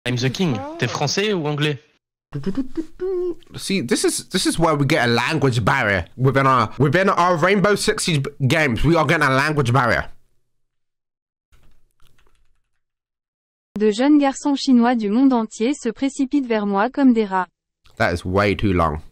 I'm the king. T'es français ou anglais? See, this is where we get a language barrier within our Rainbow Six Siege games. We are getting a language barrier. De jeunes garçons chinois du monde entier se précipitent vers moi comme des rats. That is way too long.